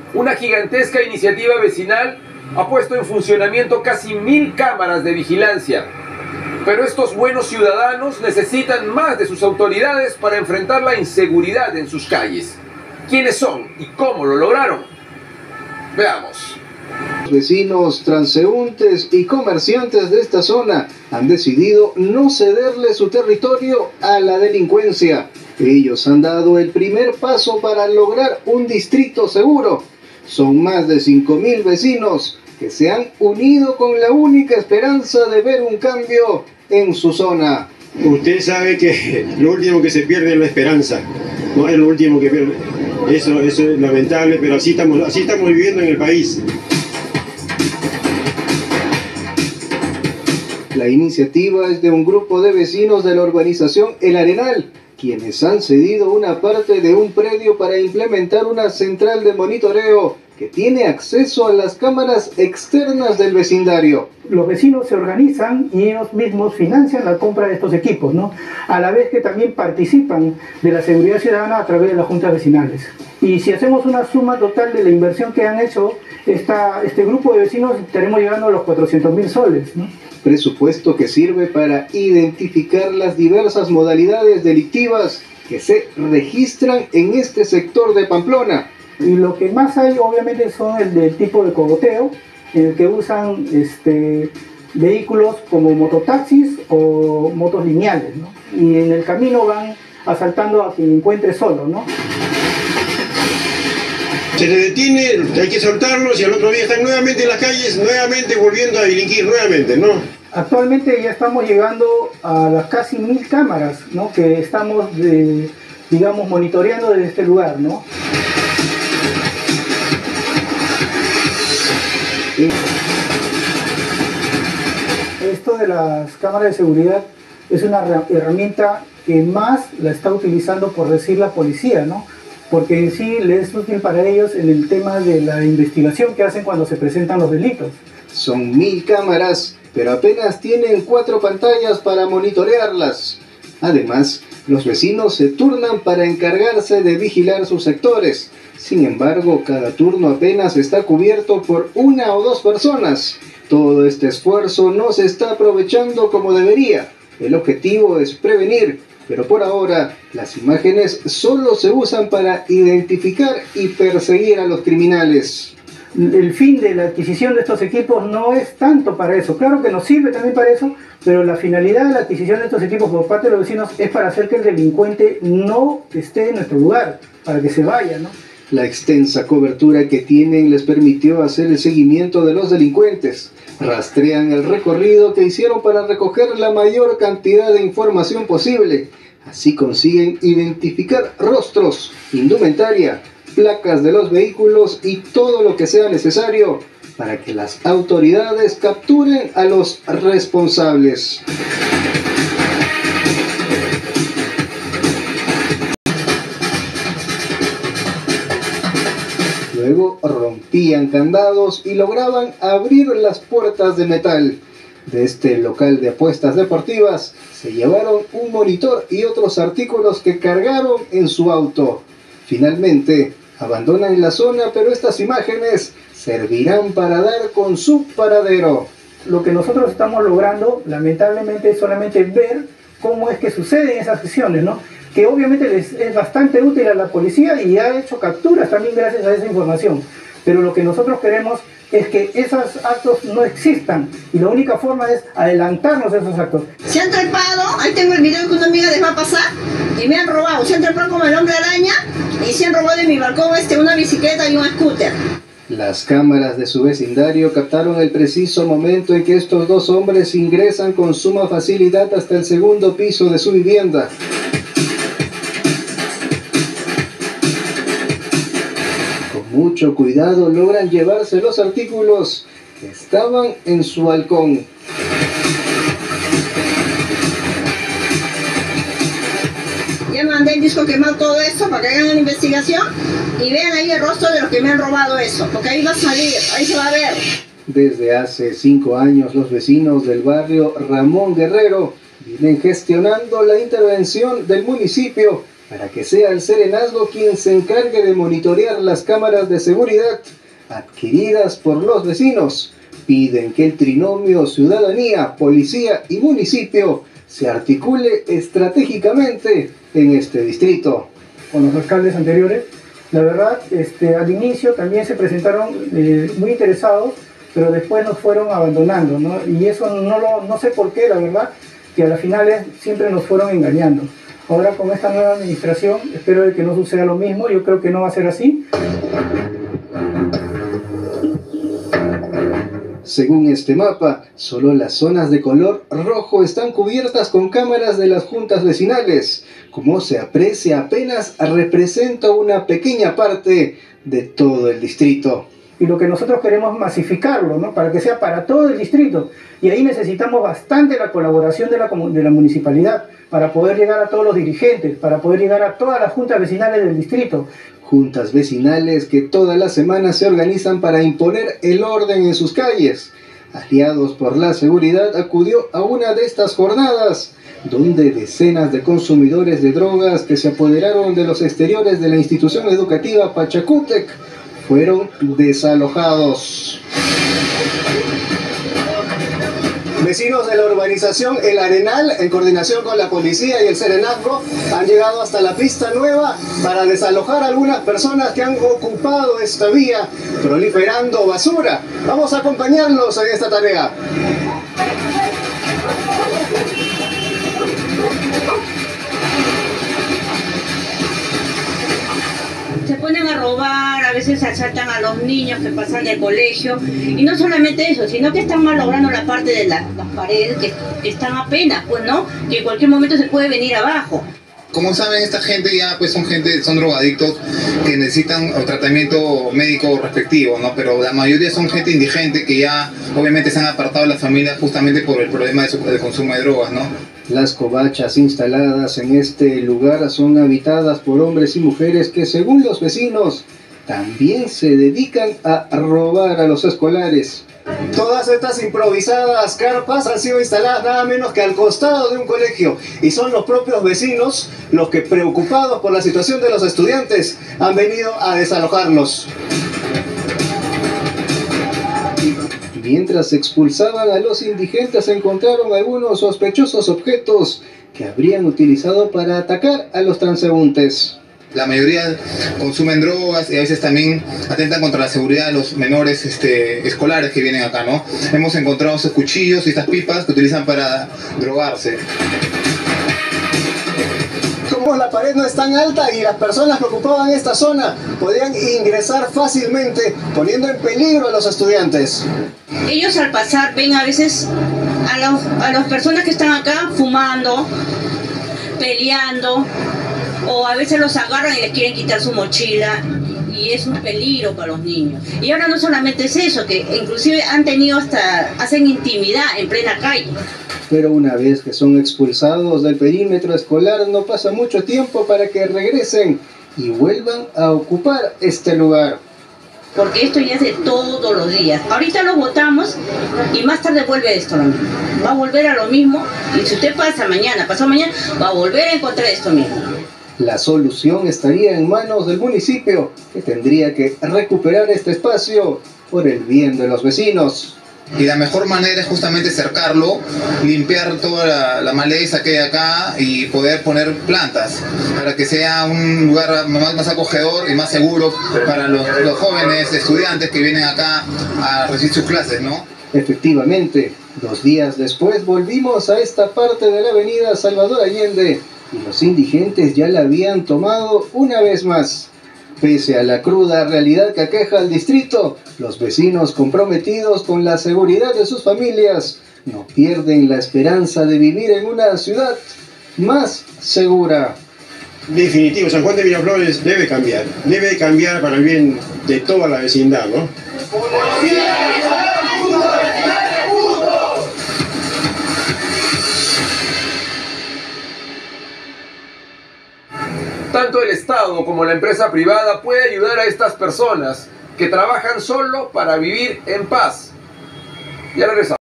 Una gigantesca iniciativa vecinal ha puesto en funcionamiento casi 1000 cámaras de vigilancia. Pero estos buenos ciudadanos necesitan más de sus autoridades para enfrentar la inseguridad en sus calles. ¿Quiénes son y cómo lo lograron? Veamos. Los vecinos, transeúntes y comerciantes de esta zona han decidido no cederle su territorio a la delincuencia. Ellos han dado el primer paso para lograr un distrito seguro. Son más de 5000 vecinos que se han unido con la única esperanza de ver un cambio en su zona. Usted sabe que lo último que se pierde es la esperanza, no es lo último que pierde. Eso es lamentable, pero así estamos viviendo en el país. La iniciativa es de un grupo de vecinos de la urbanización El Arenal, quienes han cedido una parte de un predio para implementar una central de monitoreo que tiene acceso a las cámaras externas del vecindario. Los vecinos se organizan y ellos mismos financian la compra de estos equipos, ¿no? A la vez que también participan de la seguridad ciudadana a través de las juntas vecinales. Y si hacemos una suma total de la inversión que han hecho este grupo de vecinos, estaremos llegando a los 400.000 soles, ¿no? Presupuesto que sirve para identificar las diversas modalidades delictivas que se registran en este sector de Pamplona. Y lo que más hay obviamente son el del tipo de cogoteo, en el que usan vehículos como mototaxis o motos lineales, ¿no? Y en el camino van asaltando a quien encuentre solo, ¿no? Se le detiene, hay que soltarlos y al otro día están nuevamente en las calles, nuevamente volviendo a delinquir, nuevamente, ¿no? Actualmente ya estamos llegando a las casi 1000 cámaras, ¿no? Que estamos, digamos, monitoreando desde este lugar, ¿no? Esto de las cámaras de seguridad es una herramienta que más la está utilizando, por decir, la policía, ¿no? Porque en sí les es útil para ellos en el tema de la investigación que hacen cuando se presentan los delitos. Son 1000 cámaras, pero apenas tienen 4 pantallas para monitorearlas. Además, los vecinos se turnan para encargarse de vigilar sus sectores. Sin embargo, cada turno apenas está cubierto por 1 o 2 personas. Todo este esfuerzo no se está aprovechando como debería. El objetivo es prevenir, pero por ahora las imágenes solo se usan para identificar y perseguir a los criminales. El fin de la adquisición de estos equipos no es tanto para eso. Claro que nos sirve también para eso, pero la finalidad de la adquisición de estos equipos por parte de los vecinos es para hacer que el delincuente no esté en nuestro lugar, para que se vaya, ¿no? La extensa cobertura que tienen les permitió hacer el seguimiento de los delincuentes. Rastrean el recorrido que hicieron para recoger la mayor cantidad de información posible. Así consiguen identificar rostros, indumentaria, placas de los vehículos y todo lo que sea necesario para que las autoridades capturen a los responsables. Luego rompían candados y lograban abrir las puertas de metal. De este local de apuestas deportivas se llevaron un monitor y otros artículos que cargaron en su auto. Finalmente abandonan la zona, pero estas imágenes servirán para dar con su paradero. Lo que nosotros estamos logrando, lamentablemente, es solamente ver cómo es que suceden esas sesiones, ¿no? Que obviamente les es bastante útil a la policía y ha hecho capturas también gracias a esa información. Pero lo que nosotros queremos es que esos actos no existan, y la única forma es adelantarnos a esos actos. Se han trepado, ahí tengo el video que una amiga les va a pasar, y me han robado. Se han trepado como el hombre araña y se han robado de mi balcón una bicicleta y un scooter. Las cámaras de su vecindario captaron el preciso momento en que estos 2 hombres ingresan con suma facilidad hasta el 2º piso de su vivienda. Mucho cuidado logran llevarse los artículos que estaban en su balcón. Ya mandé el disco quemado, todo esto, para que hagan la investigación y vean ahí el rostro de los que me han robado eso, porque ahí va a salir, ahí se va a ver. Desde hace 5 años los vecinos del barrio Ramón Guerrero vienen gestionando la intervención del municipio para que sea el Serenazgo quien se encargue de monitorear las cámaras de seguridad adquiridas por los vecinos. Piden que el trinomio ciudadanía, policía y municipio se articule estratégicamente en este distrito. Con los alcaldes anteriores, la verdad, al inicio también se presentaron muy interesados, pero después nos fueron abandonando, ¿no? Y eso no sé por qué, la verdad, que a las finales siempre nos fueron engañando. Ahora con esta nueva administración espero de que no suceda lo mismo, yo creo que no va a ser así. Según este mapa, solo las zonas de color rojo están cubiertas con cámaras de las juntas vecinales. Como se aprecia, apenas representa una pequeña parte de todo el distrito. Y lo que nosotros queremos es masificarlo, ¿no? Para que sea para todo el distrito. Y ahí necesitamos bastante la colaboración de la municipalidad para poder llegar a todos los dirigentes, para poder llegar a todas las juntas vecinales del distrito. Juntas vecinales que todas las semanas se organizan para imponer el orden en sus calles. Aliados por la Seguridad acudió a una de estas jornadas, donde decenas de consumidores de drogas que se apoderaron de los exteriores de la institución educativa Pachacútec fueron desalojados. Vecinos de la urbanización El Arenal, en coordinación con la policía y el Serenazgo, han llegado hasta la pista nueva para desalojar a algunas personas que han ocupado esta vía, proliferando basura. Vamos a acompañarlos en esta tarea. Se ponen a robar, a veces asaltan a los niños que pasan del colegio, y no solamente eso, sino que están malogrando la parte de las paredes que están apenas, pues no, que en cualquier momento se puede venir abajo. Como saben, esta gente ya pues son drogadictos que necesitan tratamiento médico respectivo, ¿no? Pero la mayoría son gente indigente que ya obviamente se han apartado de las familias justamente por el problema del consumo de drogas, ¿no? Las covachas instaladas en este lugar son habitadas por hombres y mujeres que, según los vecinos, también se dedican a robar a los escolares. Todas estas improvisadas carpas han sido instaladas nada menos que al costado de un colegio, y son los propios vecinos los que, preocupados por la situación de los estudiantes, han venido a desalojarlos. Mientras expulsaban a los indigentes, encontraron algunos sospechosos objetos que habrían utilizado para atacar a los transeúntes. La mayoría consumen drogas y a veces también atentan contra la seguridad de los menores escolares que vienen acá, ¿no? Hemos encontrado esos cuchillos y estas pipas que utilizan para drogarse. Como la pared no es tan alta y las personas que ocupaban esta zona podían ingresar fácilmente, poniendo en peligro a los estudiantes. Ellos al pasar ven a veces a las personas que están acá fumando, peleando, o a veces los agarran y les quieren quitar su mochila, y es un peligro para los niños. Y ahora no solamente es eso, que inclusive hacen intimidad en plena calle. Pero una vez que son expulsados del perímetro escolar, no pasa mucho tiempo para que regresen y vuelvan a ocupar este lugar. Porque esto ya es de todos los días. Ahorita lo botamos y más tarde vuelve esto lo mismo. Va a volver a lo mismo, y si usted pasado mañana, va a volver a encontrar esto mismo. La solución estaría en manos del municipio, que tendría que recuperar este espacio por el bien de los vecinos. Y la mejor manera es justamente cercarlo, limpiar toda la maleza que hay acá y poder poner plantas para que sea un lugar más acogedor y más seguro para los jóvenes estudiantes que vienen acá a recibir sus clases, ¿no? Efectivamente, 2 días después volvimos a esta parte de la avenida Salvador Allende y los indigentes ya la habían tomado una vez más. Pese a la cruda realidad que aqueja al distrito, los vecinos comprometidos con la seguridad de sus familias no pierden la esperanza de vivir en una ciudad más segura. Definitivo, San Juan de Miraflores debe cambiar para el bien de toda la vecindad, ¿no? Tanto el Estado como la empresa privada puede ayudar a estas personas que trabajan solo para vivir en paz. Ya regresamos.